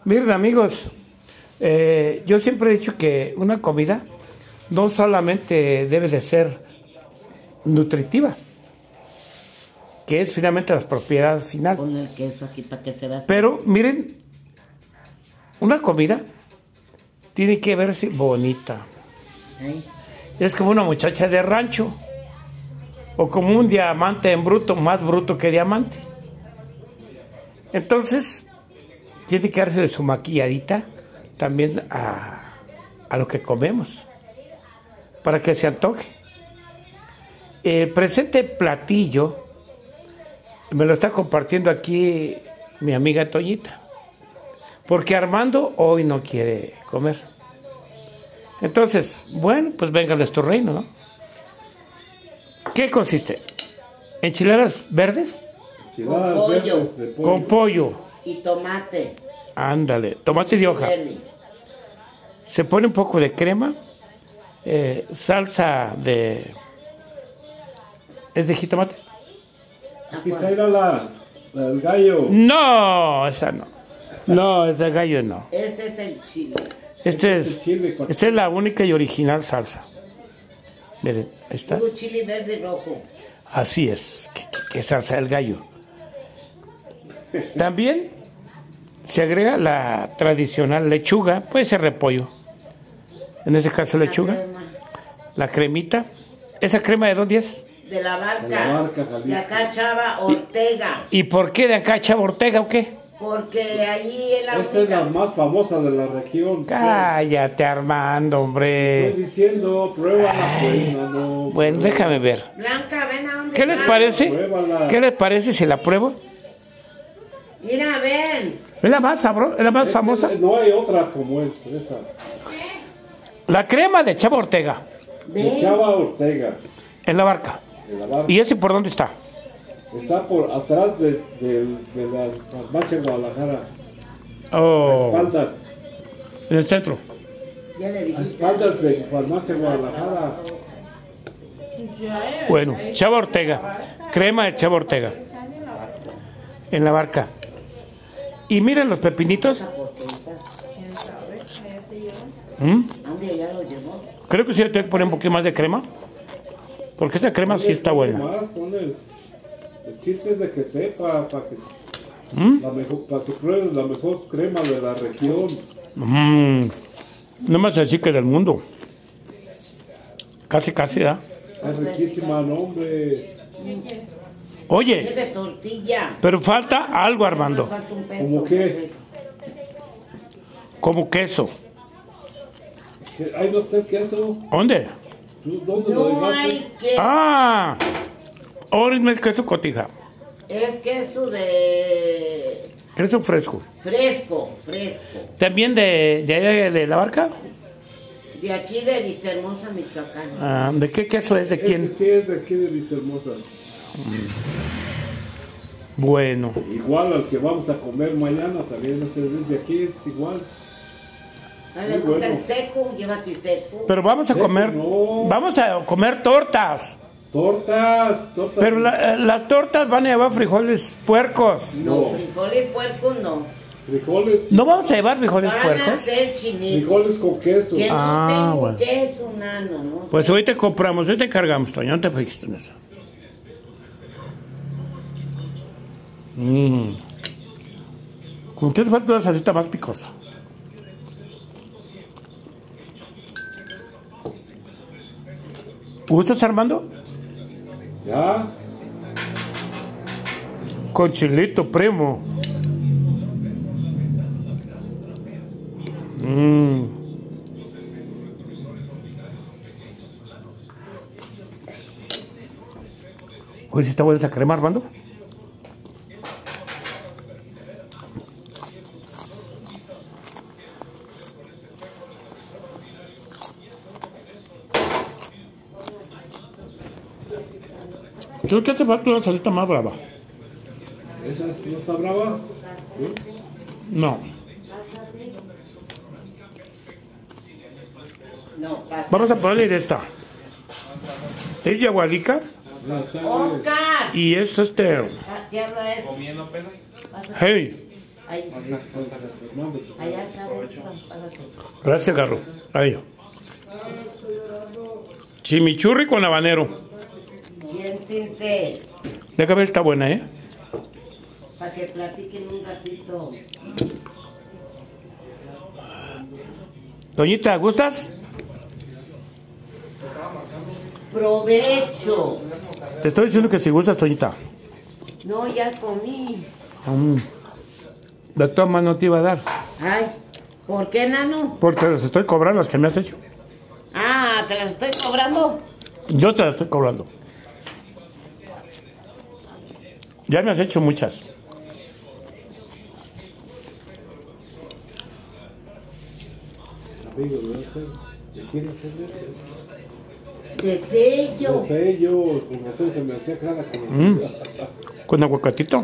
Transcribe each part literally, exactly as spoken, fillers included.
Miren, amigos, eh, yo siempre he dicho que una comida no solamente debe de ser nutritiva, que es finalmente las propiedades finales. Pon el queso aquí para que se vea. Pero miren, una comida tiene que verse bonita. ¿Eh? Es como una muchacha de rancho o como un diamante en bruto, más bruto que diamante. Entonces tiene que darse su maquilladita también a, a lo que comemos para que se antoje. El presente platillo me lo está compartiendo aquí mi amiga Toñita, porque Armando hoy no quiere comer. Entonces, bueno, pues véngales tu reino, ¿no? ¿Qué consiste? ¿Enchiladas verdes? Enchiladas Con pollo. verdes de pollo. Con pollo. Y tomate. Ándale, tomate de hoja. Verde. Se pone un poco de crema, eh, salsa de... ¿Es de jitomate? Aquí está la, la, la del gallo. No, esa no. No, esa gallo no. Ese es el chile. Este Este es, es el chile con- esta es la única y original salsa. Miren, ahí está. Puro chile verde y rojo. Así es, que, que- que salsa del gallo. También se agrega la tradicional lechuga, puede ser repollo. En este caso lechuga, La crema. la cremita. ¿Esa crema de dónde es? De la barca. De la barca, Jalisco. De acá Chava Ortega. ¿Y por qué de acá Chava Ortega o qué? Porque allí en la Esta es la única. más famosa de la región. Cállate, Armando, Estoy hombre. diciendo, pruébala, pues, mano. Bueno, déjame ver. Blanca, ven a dónde ¿Qué les vas. parece? Pruébala. ¿Qué les parece si la pruebo? Mira, ven. ¿Es la más sabrosa? ¿Es la más Esta- famosa? No hay otra como esta. esta. La crema de Chava Ortega, De Ven. Chava Ortega, en la barca. de la barca. ¿Y ese por dónde está? Está por atrás de, de, de la farmacia Guadalajara. A Oh, espaldas, en el centro. Ya le a dijiste. espaldas de farmacia Guadalajara. Bueno, Chava Ortega, crema de Chava Ortega, en la barca. Y miren los pepinitos. ¿Mm? ¿Dónde ya lo llevó? Creo que sí le tengo que poner un poquito más de crema, porque esta crema sí está buena. Más, ponle. El chiste es de que sepa, para que, ¿Mm? la mejor, para que pruebes la mejor crema de la región. Mm, no más así que del mundo. Casi, casi, ¿verdad? Es riquísima, no, hombre. Oye, Es de tortilla. pero falta algo, Armando, Nos falta un peso. ¿Cómo qué? como queso. ¿Qué- ¿Hay no está el queso? ¿Dónde? ¿Tú dónde lo No dejaste? hay que. Ah, ahora no es queso cotija, Es queso de. queso fresco. Fresco, fresco. ¿También de, de, allá de la barca? De aquí de Vistahermosa, Michoacán. Ah, ¿de qué queso es? ¿De Este quién? sí es de aquí de Vistahermosa. Bueno, Igual al que vamos a comer mañana, también este es de aquí, es igual. A le Muy gusta bueno. el seco, llévate seco. pero vamos a Seco, comer, no. vamos a comer tortas. Tortas, tortas. Pero la- las tortas van a llevar frijoles puercos. No, No. frijoles puercos no. Frijoles, ¿No vamos a llevar frijoles Van a puercos? ser chinitos. frijoles con queso. Que no Ah, tengo bueno. queso, nano, ¿no? Pues hoy te compramos, hoy te cargamos, Toño, no te fijiste en eso. Mmm. Con te falta una salsita más picosa. ¿Gustas, Armando? ¿Ya? Con chilito, primo. Mmm. Oye, ¿sí está buena esa crema, Armando? Creo que hace falta una salsita más brava. ¿Esa no está brava? ¿Sí? No. No, pasa. Vamos a ponerle de esta. Es yagualica Ya está bien. Oscar. y es este. Ah, te habla él. Hey, Ahí. Allá está dentro. Párate. Gracias, Garro. Ahí. Chimichurri con habanero. Siéntense. Déjame ver, está buena, ¿eh? Para que platiquen un ratito. Doñita, ¿gustas? Provecho. Te estoy diciendo que si gustas, Doñita. No, ya comí. Mm. De todas maneras no te iba a dar. Ay, ¿por qué, nano? Porque les estoy cobrando las que me has hecho. Ah, ¿te las estoy cobrando? Yo te las estoy cobrando. Ya me has hecho muchas. Amigo, ¿de quién es el De fello. Fello, con razón se me hacía cara con Mm. Con aguacatito.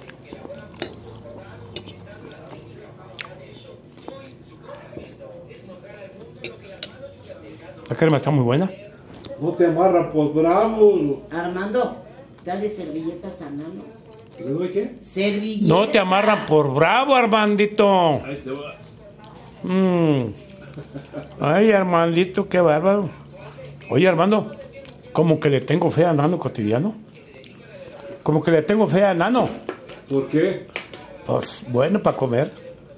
La crema está muy buena. No te amarra, pues bravo. Armando, dale servilletas a Nano. ¿Le doy qué? Servilletas. No te amarran por bravo, Armandito. Ahí te va. Mm. Ay, Armandito, qué bárbaro. Oye, Armando, como que le tengo fe a Nano cotidiano. Como que le tengo fe a Nano. ¿Por qué? Pues bueno, para comer.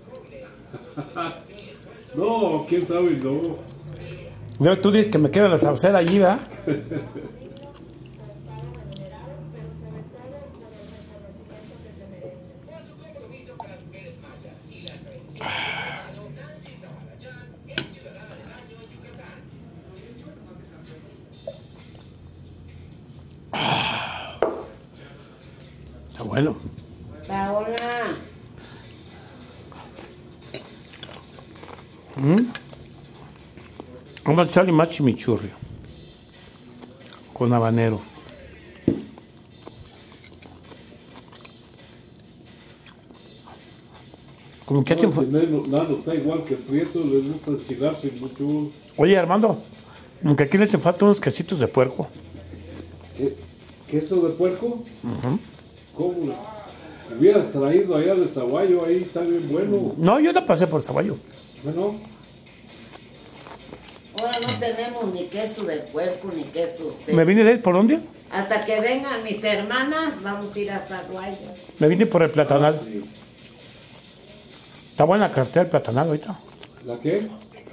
No, quién sabe, no. Luego tú dices que me queda la salsera allí, ¿verdad? Está bueno. Paola. ¿Mm? Vamos a echarle más chimichurri con habanero. Como que hacen... No, fu- si Nano, Nano está igual que Prieto, le gusta enchilarse mucho. Oye, Armando, como que aquí les hacen falta unos quesitos de puerco. ¿Qué? ¿Queso de puerco? Ujú. ¿Cómo? Hubieras traído allá de Zaguayo, ahí está bien bueno. No, yo no pasé por Zaguayo. Bueno, Ahora no tenemos ni queso de puerco ni queso seco. ¿Me vine de por dónde? Hasta que vengan mis hermanas, vamos a ir a Zaguayo. Me vine por el platanal. sí. Está buena la cartera del platanal ahorita. ¿La qué?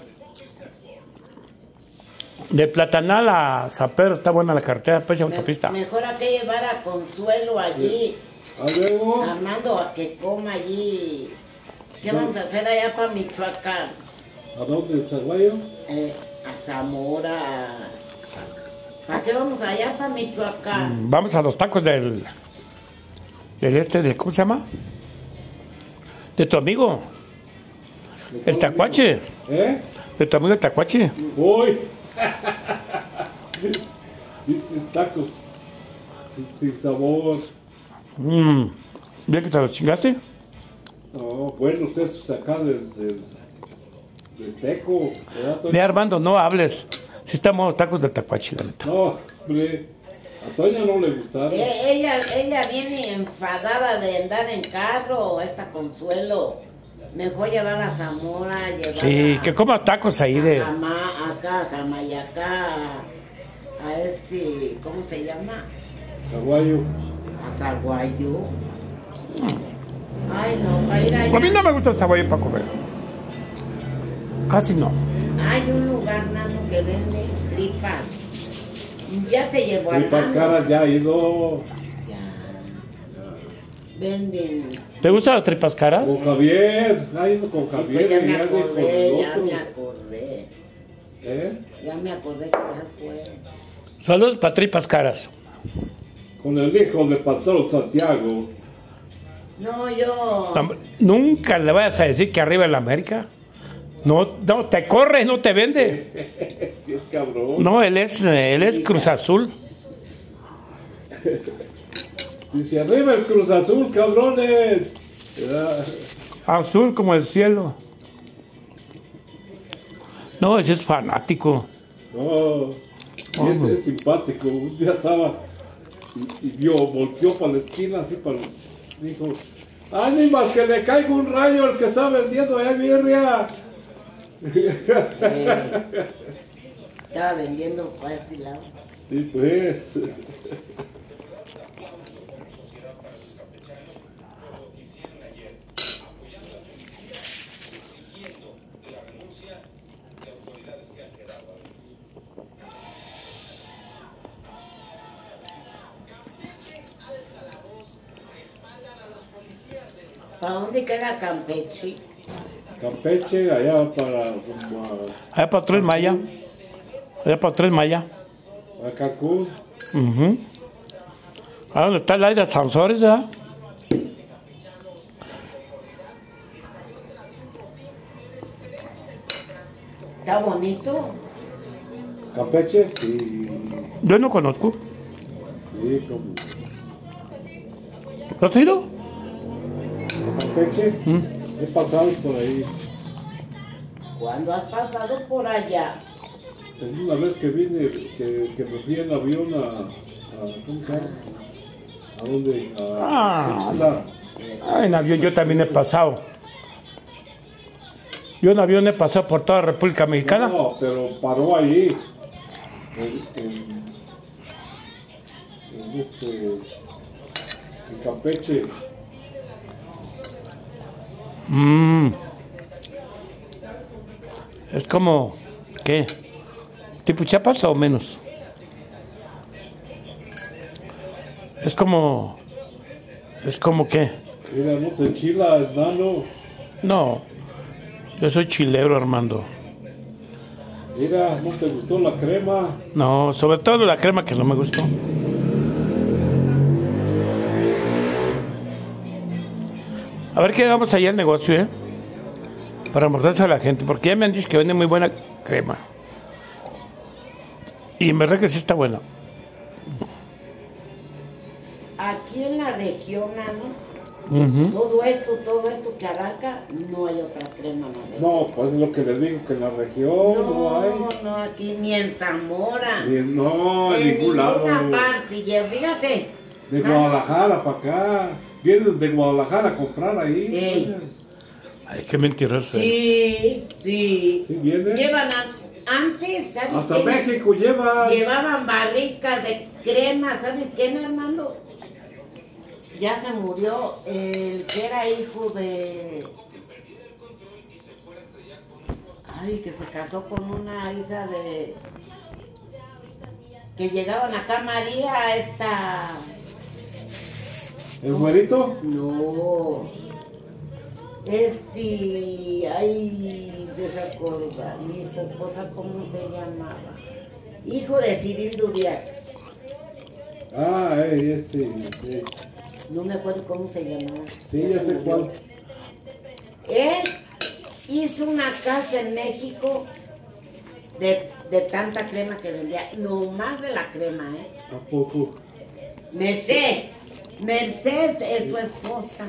De platanal a Zapero está buena la cartera, pues de Me- autopista. mejor hay que llevar a Consuelo allí. ¿A luego? Armando, a que coma allí. ¿Qué vamos a hacer allá para Michoacán? ¿A dónde? ¿En Zaguayo? Eh, a Zamora. ¿Para qué vamos allá para Michoacán? Vamos a los tacos del... Del este, del, ¿cómo se llama? De tu amigo, el tacuache. ¿Eh? De tu amigo el tacuache. Voy. Dice tacos sin, sin sabor. Mm. ¿Bien que te los chingaste? No, buenos esos acá del, del, del Teco. ¿Verdad, Toño? De Armando, no hables. Si estamos los tacos del tacuache, la neta. No, hombre. A Toña no le gustaron. Eh, ella, ella viene enfadada de andar en carro, esta Consuelo. Mejor llevar a Zamora, llevar Sí, a, que coma tacos ahí a de... Jama- acá, a Jamayacá, a este, ¿cómo se llama? Zaguayo. A Zaguayo. Ay, no, para ir allá. A mí no me gusta el saboyo para comer. Casi no. Hay un lugar, Nano, que vende tripas. Ya te llevo al Tripas Nano. caras ya ha ido. Ya. Venden. ¿Te gustan las tripas caras? Con Javier. Ha ido con Sí, Javier. pues ya y me ya de con acordé, el ya otro. me acordé. ¿Eh? Ya me acordé que ya fue. Saludos para tripas caras. Con el hijo de Patrón Santiago. No, yo. Tam- Nunca le vayas a decir que arriba en la América. No, no, te corre, no te vende. Sí, es cabrón. No, él es, eh, él es Cruz Azul. Dice, arriba el Cruz Azul, cabrones. ¿Verdad? Azul como el cielo. No, ese es fanático. No, y ese es simpático. Un día estaba y, y vio, volteó para la esquina, así para. Dijo, Ánimas, que le caiga un rayo al que está vendiendo allá en birria. Eh, estaba vendiendo para este lado. Sí, pues. ¿Para dónde queda Campeche? Campeche, allá para, como a, Allá para Tres Maya. Allá para Tres Maya. a Cancún. Ujú. ¿A dónde está el aire de Sansores, ya? ¿Está bonito? Campeche, sí. Yo no conozco. Sí, como. ¿Lo has ido? Campeche, Mm. he pasado por ahí. ¿Cuándo has pasado por allá? En una vez que vine, que, que me fui en avión a, a ¿cómo se llama? ¿A dónde? A Ah. Isla. Ah, en avión yo también he pasado. Yo en avión he pasado por toda la República Mexicana. No, pero paró ahí. En, en, en este. En Campeche. Mm. Es como, ¿qué? ¿Tipo Chiapas o menos? Es como, es como qué? Mira, no se enchila, hermano. No, yo soy chilero, Armando. Mira, ¿no te gustó la crema? No, sobre todo la crema que no me gustó. A ver qué hagamos allá el negocio, ¿eh? Para mostrarse a la gente, porque ya me han dicho que vende muy buena crema. Y en verdad que sí está buena. Aquí en la región, ¿no? Ujú. Todo esto, todo esto que abarca, no hay otra crema más. de- No, pues es lo que les digo, que en la región no, no, hay. no, aquí ni en Zamora. Ni, no, en en ningún lado. ninguna parte. Y fíjate. De nada. Guadalajara para acá. Vienen de Guadalajara a comprar ahí. Ey. pues. Ay, qué mentiroso. ¿eh? Sí, sí. Sí, vienen. Llevan a- antes, ¿sabes Hasta qué? México llevan. Llevaban barricas de crema, ¿sabes quién, Armando? Ya se murió el que era hijo de... Ay, que se casó con una hija de... Que llegaban acá María, esta... ¿El güerito? No. Este... Ay, de recordar, mi esposa, ¿cómo se llamaba? Hijo de Cirildo Díaz. Ah, eh, este. Sí, No me acuerdo cómo se llamaba. sí, Ya ya se sé murió. cuál. Él hizo una casa en México de, de tanta crema que vendía, no más de la crema, ¿eh? ¿A poco? Merced, Mercedes es su esposa.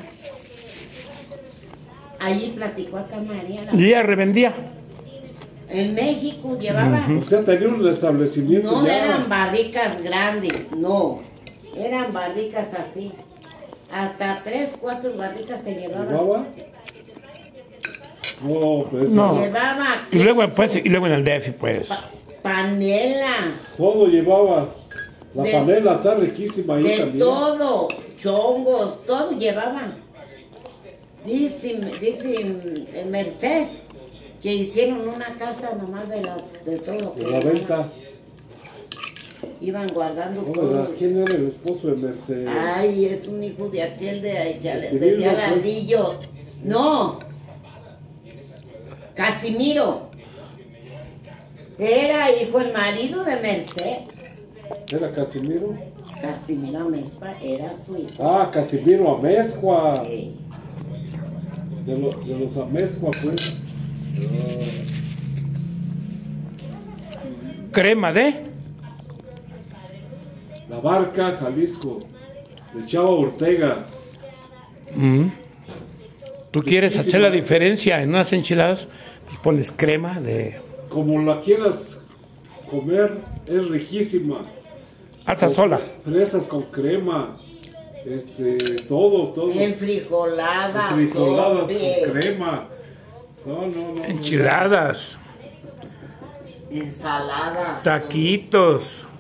Allí platicó acá María. la- Y ella revendía. En México llevaba, O sea, tenía un establecimiento no ya. eran barricas grandes, no, eran barricas así. Hasta tres, cuatro barricas se llevaban. ¿Llevaba? No, pues. No. Llevaba Y luego, pues, y luego en el D F, pues. pa- panela. Todo llevaba. La De- panela está riquísima ahí De también. todo, chongos, todo llevaban. Dice, dice eh, Merced que hicieron una casa nomás de, la, de todo lo que De la llevaban. venta. Iban guardando No, todo. ¿verdad? ¿Quién era el esposo de Mercedes? Ay, es un hijo de aquel de, de, De de, Cirilo, de Aladillo. No, Casimiro. Era hijo, el marido de Merced. ¿Era Casimiro? Casimiro Amezcua era su hijo. Ah, Casimiro Amezcua. Eh, De, lo- de los Amezcua, pues. Crema de. La Barca, Jalisco. De Chava Ortega. Mm. Tú quieres hacer la diferencia en unas enchiladas, pues pones crema de. Como la quieras comer, es riquísima. Hasta sola. Fresas con crema. este, todo, todo. Enfrijoladas, Frijoladas sopes, con crema. No, no, no. Enchiladas, ensaladas, taquitos.